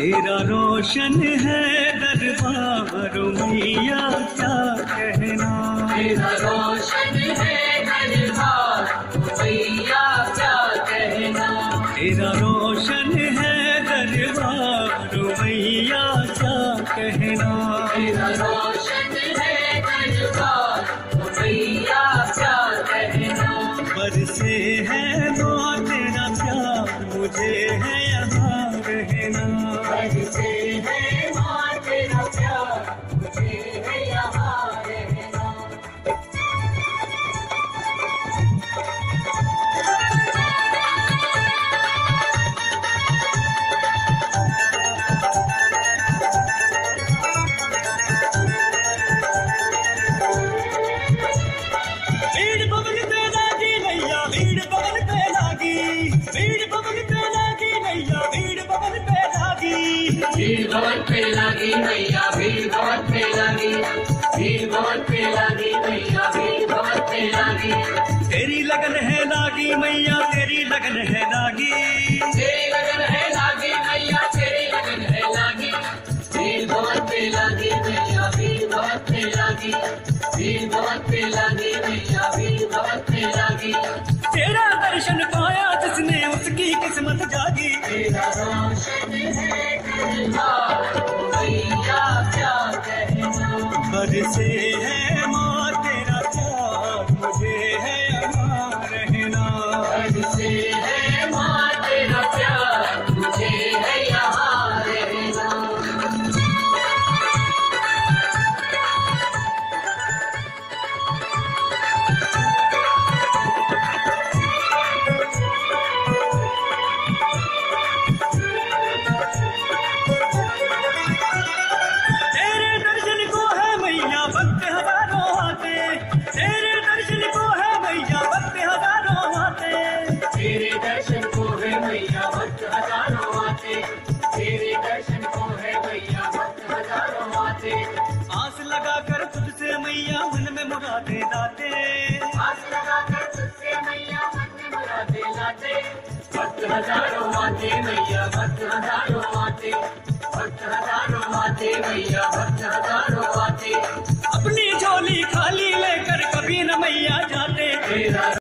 तेरा रोशन है दरबार मैया क्या कहना। तेरा रोशन है दरबार मैया क्या कहना। तेरा रोशन है दरबार मैया क्या कहना। तेरा रोशन है दरबार मैया क्या कहना। बरसे है माँ तेरा प्यार मुझे है यहाँ रहना। बरसे है माँ तेरा प्यार मुझे है यहाँ रहना। भीड़ बबल पे लागी नैया भीड़ बबल पे लागी। भीड़ बबल पे लागी नैया भीड़ बबल पे लागी। भीड़ बहुत पे लगी मैया भीड़ बहुत पे लगी। भीड़ बहुत पे लगी मैया भीड़ बहुत पे लगी। तेरी लगन है लागी मैया तेरी लगन है लागी। तेरी लगन है लागी मैया तेरी लगन है लागी। भीड़ बहुत पे लगी मैया भीड़ बहुत पे लगी। भीड़ बहुत पे लगी मैया भीड़ बहुत पे लगी। तेरा दर्शन पाया जिसने उसकी किस्मत जागी। तेरा रोशन है दरबार मैया क्या कहना। बरसे है माँ तेरा प्यार मुझे है यहाँ रहना। बरसे है माँ तेरा प्यार मुझे है यहाँ रहना। तेरे दर्शन को है मैया भक्त हजारों आते। तेरे दर्शन को है मैया भक्त हजारों आते। तेरे दर्शन को है मैया भक्त हजारों आते। तेरे दर्शन को है मैया भक्त हजारों आते। आस लगा कर तुझसे मैया मन में मुरादे लाते। आस लगा कर तुझसे मैया मन में मुरादे लाते। भक्त हजारों आते मैया भक्त हजारों आते। भक्त हजारों आते मैया भक्त हजारों आते।